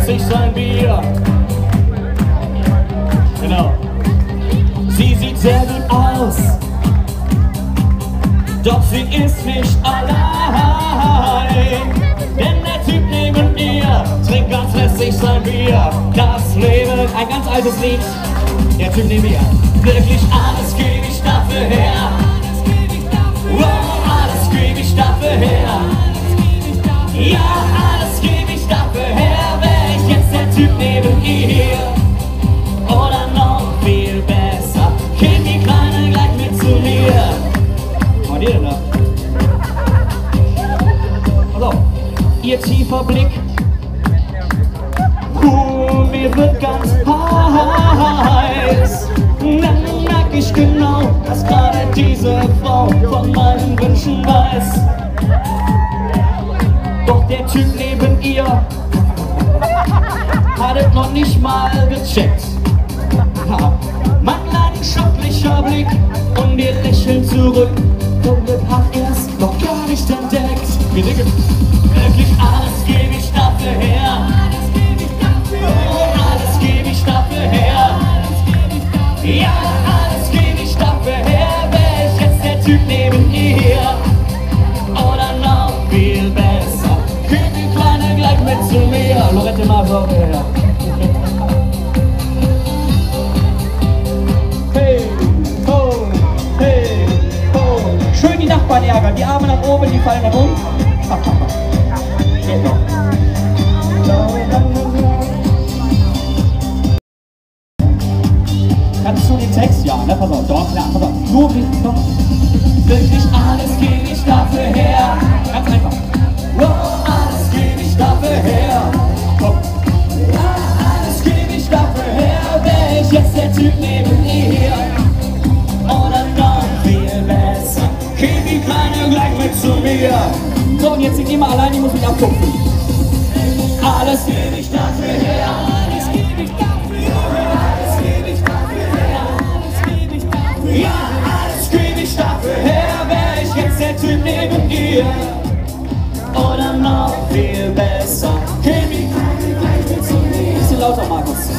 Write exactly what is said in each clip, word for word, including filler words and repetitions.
sich sein Bier. Genau. Sie sieht sehr gut aus, doch sie ist nicht allein. Denn der Typ neben ihr trinkt ganz lässig sein Bier. Das Leben, ein ganz altes Lied. Der Typ neben ihr. Wirklich alles gebe ich dafür her. Wow, alles gebe ich dafür her. Ja, alles gebe ich dafür her. Wär ich jetzt der Typ neben ihr. Oder noch viel besser, käme die Kleine gleich mit zu mir. Was macht ihr denn da? Pass auf. Ihr tiefer Blick, uh, mir wird ganz heiß. Dann merk ich genau, dass gerade diese Frau von meinen Wünschen weiß. Doch der Typ neben ihr hat es noch nicht mal gecheckt. Mein leidenschaftlicher Blick und ihr Lächeln zurück. Und wird hat er's noch gar nicht entdeckt. Wir denken, wirklich alles gebe ich dafür her. Oh, alles gebe ich dafür her. Ja, alles gebe ich dafür her. Wär ich jetzt der Typ neben ihr. Oder noch viel besser, kriegt die Kleine gleich mit zu mir. Lorette mal so her. Hey, ho, hey, ho. Schön die Nachbarn ärgern, die Arme nach oben, die fallen nach unten. Geht noch. Kannst du den Text? Ja, ne? Pass auf, doch, klar, pass auf. Nur wie, doch. Wirklich alles gebe ich dafür her. Ganz einfach. Wow, alles gebe ich dafür her. Komm. Ja, alles gebe ich dafür her. Wär ich jetzt der Typ neben ihr. Oder noch viel besser, käme die Kleine gleich mit zu mir. So, und jetzt singt immer allein, ich muss mich abtupfen. Alles gebe ich dafür her. Alles gebe ich dafür her. Alles gebe ich dafür her. Alles gebe ich dafür her. Ja, alles gebe ich dafür her. Wär ich jetzt der Typ neben ihr. Oder noch viel besser, käme die Kleine gleich mit zu mir. Bisschen lauter, Markus.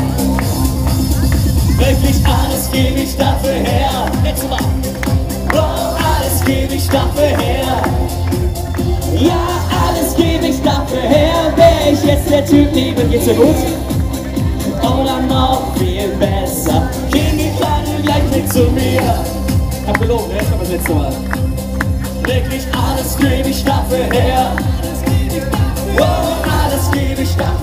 Wirklich alles gebe ich dafür her. Letztes Mal. Oh, alles gebe ich dafür her. Ja, alles gebe ich dafür her. Wär ich jetzt der Typ neben ihr. Geht's dir gut? Oder noch viel besser, käme die Kleine gleich mit zu mir. Ich hab gelogen, jetzt kommt das letzte Mal. Wirklich alles gebe ich dafür her.